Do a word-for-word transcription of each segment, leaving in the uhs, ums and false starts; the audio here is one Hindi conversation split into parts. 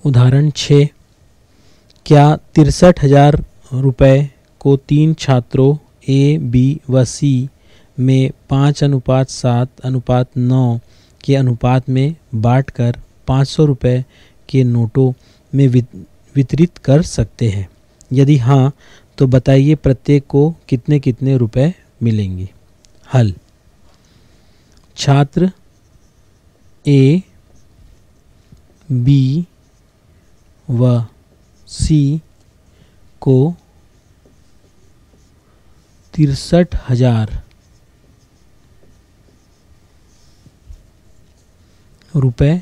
उदाहरण छः, क्या तिरसठ हजार रुपये को तीन छात्रों ए, बी व सी में पाँच अनुपात सात अनुपात नौ के अनुपात में बांटकर पाँच सौ रुपये के नोटों में वितरित कर सकते हैं? यदि हाँ तो बताइए प्रत्येक को कितने कितने रुपए मिलेंगे। हल। छात्र ए, बी व सी को तिरसठ हजार रुपये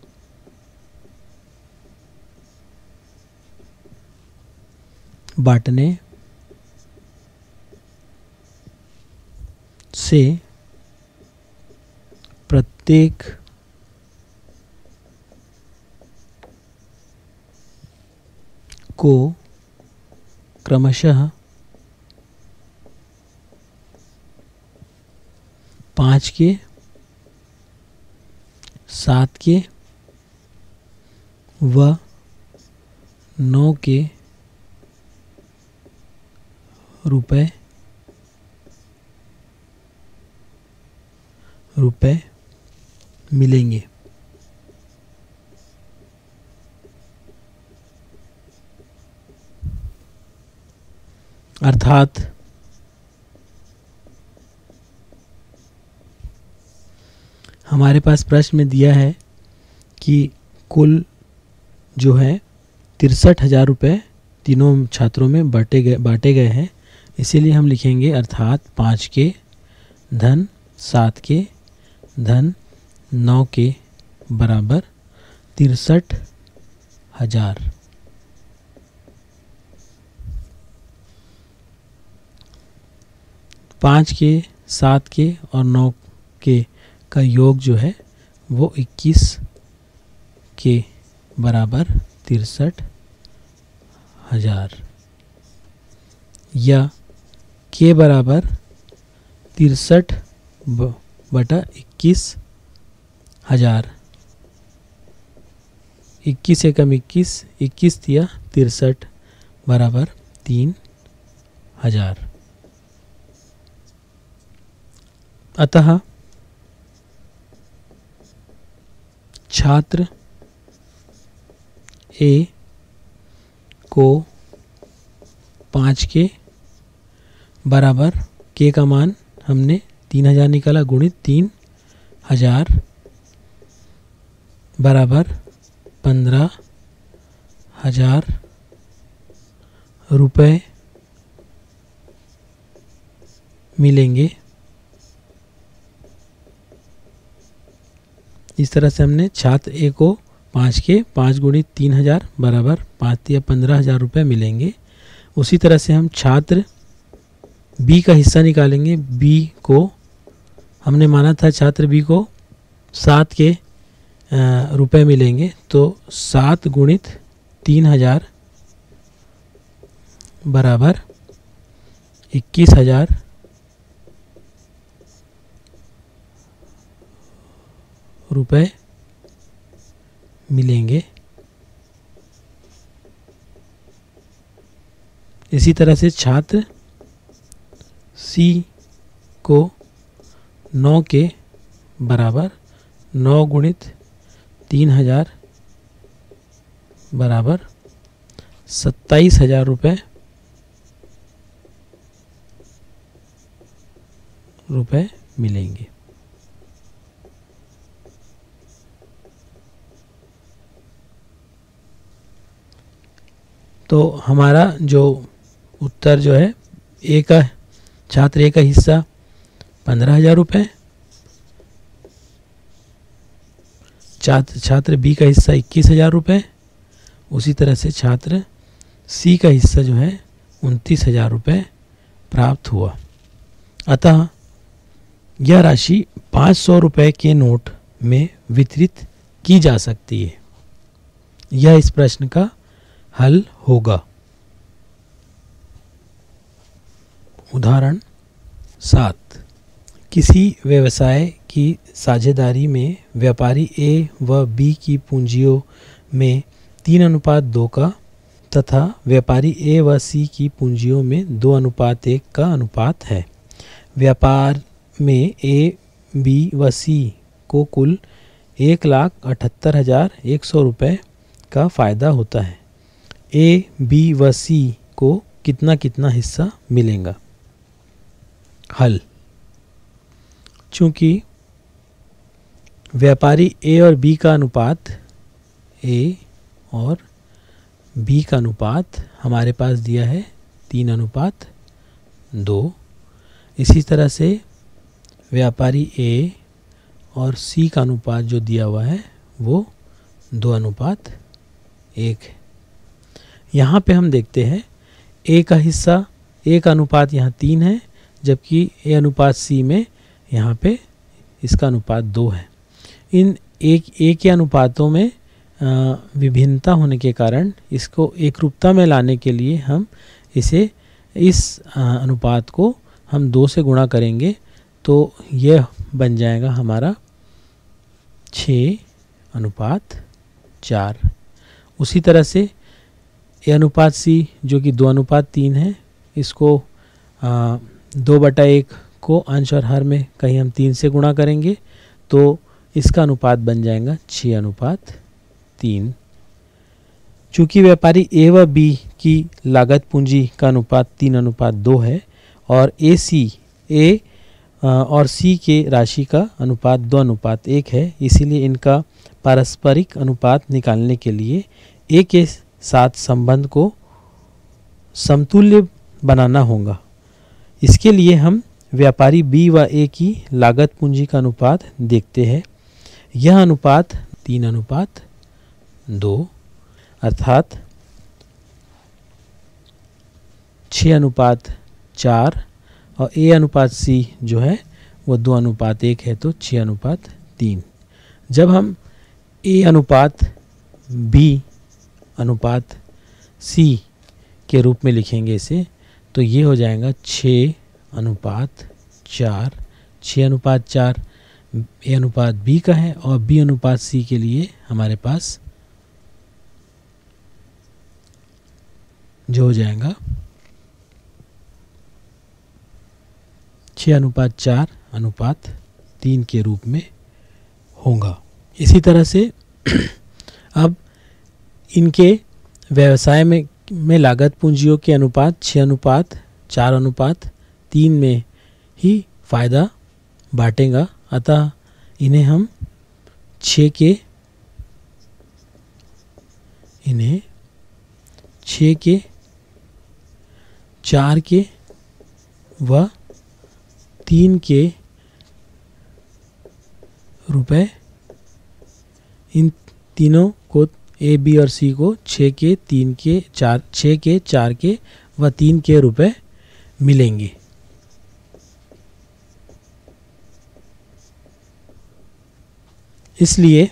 बांटने से प्रत्येक को क्रमशः पाँच के, सात के व नौ के रुपए रुपए मिलेंगे। अर्थात हमारे पास प्रश्न में दिया है कि कुल जो है तिरसठ हजार रुपये तीनों छात्रों में बांटे गए बांटे गए हैं, इसीलिए हम लिखेंगे अर्थात पाँच के धन सात के धन नौ के बराबर तिरसठ हजार। पाँच के, सात के और नौ के का योग जो है वो इक्कीस के बराबर तिरसठ हजार, या के बराबर तिरसठ बटा इक्कीस हजार। इक्कीस एकम इक्कीस, इक्कीस दिया तिरसठ बराबर तीन हजार। अतः छात्र ए को पाँच के बराबर के का मान हमने तीन हजार निकाला गुणित तीन हजार बराबर पंद्रह हजार रुपये मिलेंगे। इस तरह से हमने छात्र ए को पाँच के पाँच गुणित तीन हजार बराबर पाँच या पंद्रह हजार रुपये मिलेंगे। उसी तरह से हम छात्र बी का हिस्सा निकालेंगे। बी को हमने माना था छात्र बी को सात के रुपए मिलेंगे, तो सात गुणित तीन हजार बराबर इक्कीस हजार रुपये मिलेंगे। इसी तरह से छात्र सी को नौ के बराबर नौ गुणित तीन हजार बराबर सत्ताईस हजार रुपये रुपये मिलेंगे। तो हमारा जो उत्तर जो है ए का छात्र ए का हिस्सा पंद्रह हजार रुपये, छात्र छात्र बी का हिस्सा इक्कीस हजार रुपये, उसी तरह से छात्र सी का हिस्सा जो है उनतीस हजार रुपये प्राप्त हुआ। अतः यह राशि पाँच सौ रुपये के नोट में वितरित की जा सकती है। यह इस प्रश्न का हल होगा। उदाहरण सात, किसी व्यवसाय की साझेदारी में व्यापारी ए व बी की पूंजियों में तीन अनुपात दो का तथा व्यापारी ए व सी की पूंजियों में दो अनुपात एक का अनुपात है। व्यापार में ए बी व सी को कुल एक लाख अठहत्तर हज़ार एक सौ रुपये का फ़ायदा होता है। ए बी व सी को कितना कितना हिस्सा मिलेगा। हल। चूँकि व्यापारी ए और बी का अनुपात ए और बी का अनुपात हमारे पास दिया है तीन अनुपात दो, इसी तरह से व्यापारी ए और सी का अनुपात जो दिया हुआ है वो दो अनुपात एक है। यहाँ पे हम देखते हैं ए का हिस्सा, ए का अनुपात यहाँ तीन है, जबकि ए अनुपात सी में यहाँ पे इसका अनुपात दो है। इन एक ए के अनुपातों में विभिन्नता होने के कारण इसको एक रूपता में लाने के लिए हम इसे इस अनुपात को हम दो से गुणा करेंगे तो यह बन जाएगा हमारा छः अनुपात चार। उसी तरह से ए अनुपात सी जो कि दो अनुपात तीन है, इसको आ, दो बटा एक को अंश और हर में कहीं हम तीन से गुणा करेंगे तो इसका अनुपात बन जाएगा छः अनुपात तीन। चूँकि व्यापारी ए व बी की लागत पूंजी का अनुपात तीन अनुपात दो है और ए सी ए और सी के राशि का अनुपात दो अनुपात एक है, इसीलिए इनका पारस्परिक अनुपात निकालने के लिए ए के साथ संबंध को समतुल्य बनाना होगा। इसके लिए हम व्यापारी बी व ए की लागत पूंजी का अनुपात देखते हैं। यह अनुपात तीन अनुपात दो अर्थात छः अनुपात चार और ए अनुपात सी जो है वो दो अनुपात एक है तो छः अनुपात तीन। जब हम ए अनुपात बी अनुपात सी के रूप में लिखेंगे इसे तो ये हो जाएगा छः अनुपात चार। छः अनुपात चार ए अनुपात बी का है और बी अनुपात सी के लिए हमारे पास जो हो जाएगा छः अनुपात चार अनुपात तीन के रूप में होगा। इसी तरह से अब इनके व्यवसाय में में लागत पूंजियों के अनुपात छः अनुपात चार अनुपात तीन में ही फ़ायदा बांटेगा, अतः इन्हें हम छः के इन्हें छः के चार के व तीन के रुपए इन तीनों को ए बी और सी को छः के तीन के चार छः के चार के व तीन के रुपए मिलेंगे। इसलिए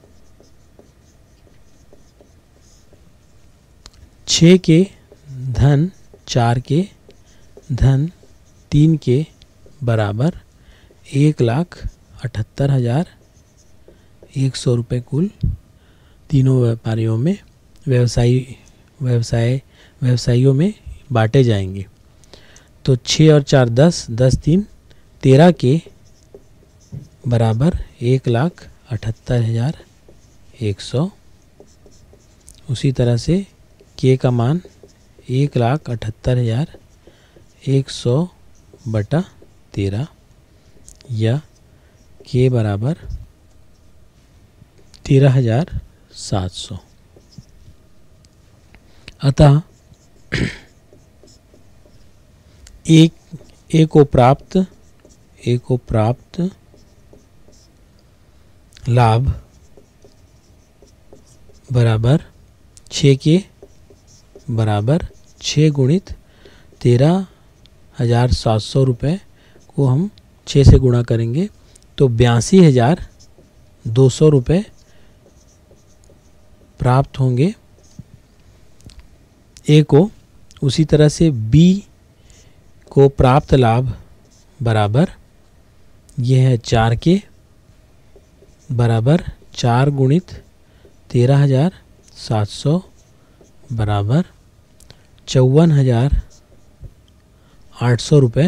छः के धन चार के धन तीन के बराबर एक लाख अठहत्तर हज़ार एक सौ रुपये कुल तीनों व्यापारियों में व्यवसायी व्यवसाय व्यवसायियों में बांटे जाएंगे। तो छः और चार दस, दस तीन तेरह के बराबर एक लाख अठहत्तर हज़ार एक सौ। उसी तरह से के का मान एक लाख अठहत्तर हज़ार एक सौ बटा तेरह या के बराबर तेरह हज़ार सात सौ। अतः एक ए को प्राप्त ए को प्राप्त लाभ बराबर छः के बराबर छः गुणित तेरह हज़ार सात सौ रुपये को हम छः से गुणा करेंगे तो बयासी हज़ार दो सौ रुपये प्राप्त होंगे ए को। उसी तरह से बी को प्राप्त लाभ बराबर यह है चार के बराबर चार गुणित तेरह हज़ार सात सौ बराबर चौवन हजार आठ सौ रुपये।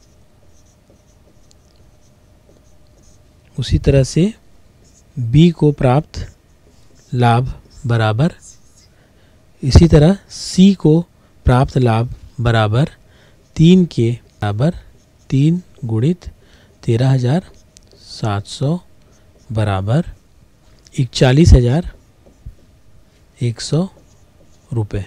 उसी तरह से बी को प्राप्त लाभ बराबर, इसी तरह सी को प्राप्त लाभ बराबर तीन के बराबर तीन गुणित तेरह हजार सात सौ बराबर इकतालीस हजार एक सौ रुपये।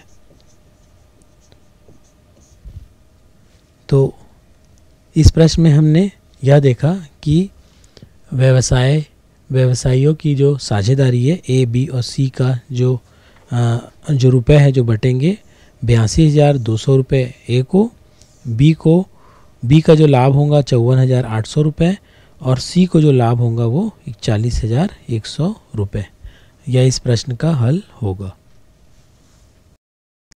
तो इस प्रश्न में हमने यह देखा कि व्यवसाय व्यवसायियों की जो साझेदारी है ए बी और सी का जो आ, जो रुपए है जो बटेंगे बयासी हज़ार दो सौ रुपये ए को, बी को बी का जो लाभ होगा चौवन हज़ार आठ सौ रुपये और सी को जो लाभ होगा वो इकतालीस हज़ार एक सौ रुपये। यह इस प्रश्न का हल होगा।